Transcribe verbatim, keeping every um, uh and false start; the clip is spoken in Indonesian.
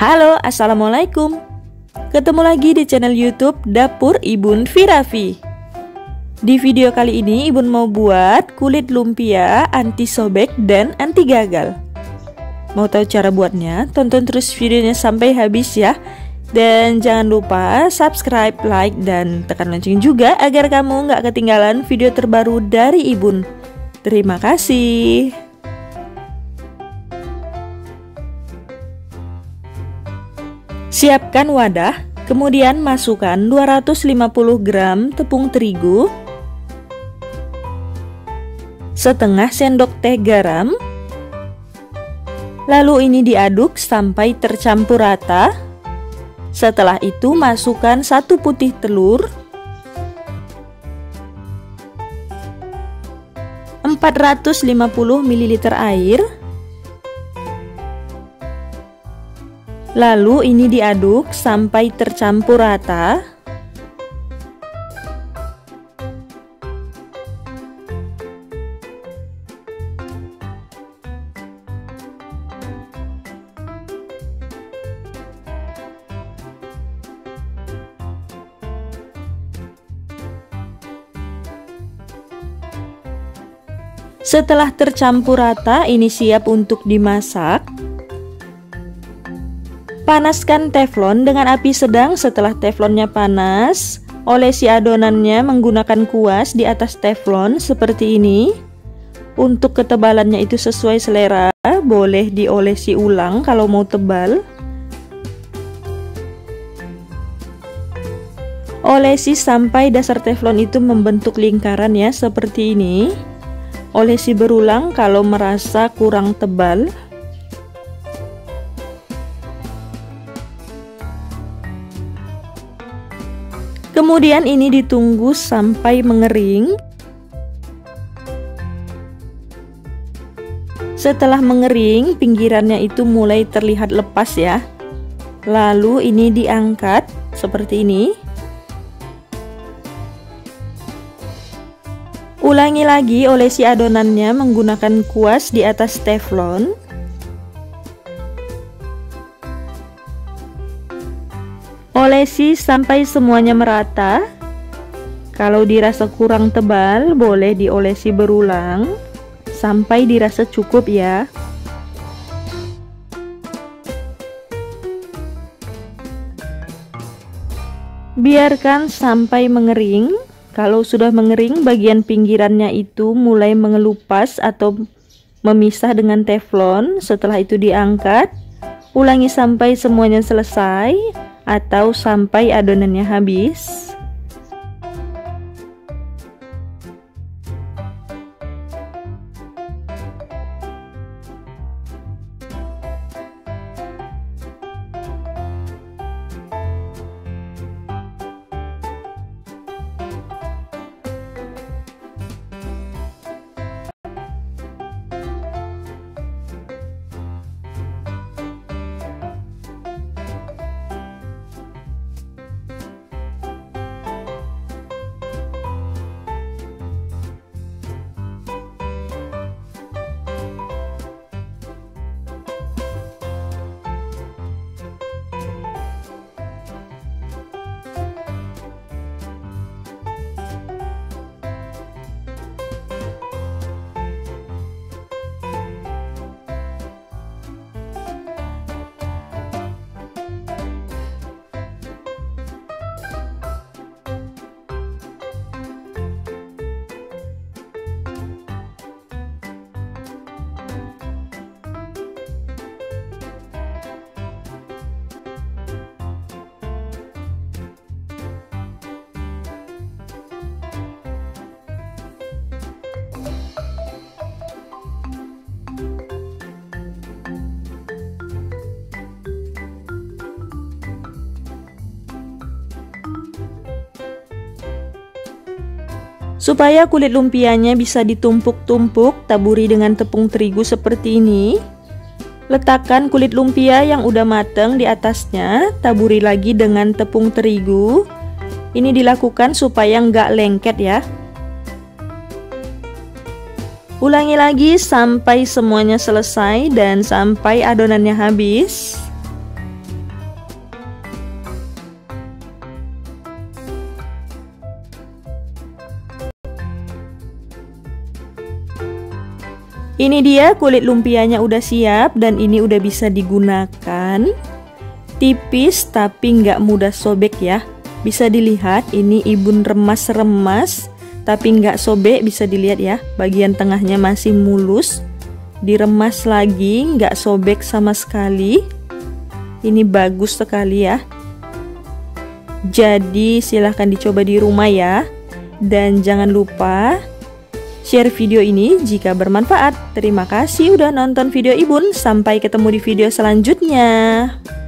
Halo, assalamualaikum. Ketemu lagi di channel YouTube Dapur Ibun Firafi. Di video kali ini Ibun mau buat kulit lumpia anti sobek dan anti gagal. Mau tahu cara buatnya? Tonton terus videonya sampai habis ya. Dan jangan lupa subscribe, like, dan tekan lonceng juga agar kamu nggak ketinggalan video terbaru dari Ibun. Terima kasih. Siapkan wadah, kemudian masukkan dua ratus lima puluh gram tepung terigu, setengah sendok teh garam, lalu ini diaduk sampai tercampur rata. Setelah itu masukkan satu putih telur, empat ratus lima puluh mililiter air, lalu ini diaduk sampai tercampur rata. Setelah tercampur rata, ini siap untuk dimasak. Panaskan teflon dengan api sedang. Setelah teflonnya panas, olesi adonannya menggunakan kuas di atas teflon seperti ini. Untuk ketebalannya itu sesuai selera, boleh diolesi ulang kalau mau tebal. Olesi sampai dasar teflon itu membentuk lingkaran ya, seperti ini. Olesi berulang kalau merasa kurang tebal. Kemudian ini ditunggu sampai mengering. Setelah mengering, pinggirannya itu mulai terlihat lepas ya. Lalu ini diangkat seperti ini. Ulangi lagi olesi adonannya menggunakan kuas di atas teflon. Olesi sampai semuanya merata. Kalau dirasa kurang tebal, boleh diolesi berulang sampai dirasa cukup ya. Biarkan sampai mengering. Kalau sudah mengering, bagian pinggirannya itu mulai mengelupas atau memisah dengan teflon. Setelah itu diangkat. Ulangi sampai semuanya selesai atau sampai adonannya habis. Supaya kulit lumpianya bisa ditumpuk-tumpuk, taburi dengan tepung terigu seperti ini. Letakkan kulit lumpia yang udah mateng di atasnya, taburi lagi dengan tepung terigu. Ini dilakukan supaya nggak lengket ya. Ulangi lagi sampai semuanya selesai dan sampai adonannya habis. Ini dia kulit lumpianya udah siap dan ini udah bisa digunakan. Tipis tapi nggak mudah sobek ya. Bisa dilihat ini Ibun remas-remas tapi nggak sobek, bisa dilihat ya. Bagian tengahnya masih mulus. Diremas lagi nggak sobek sama sekali. Ini bagus sekali ya. Jadi silahkan dicoba di rumah ya. Dan jangan lupa share video ini jika bermanfaat. Terima kasih udah nonton video Ibun. Sampai ketemu di video selanjutnya.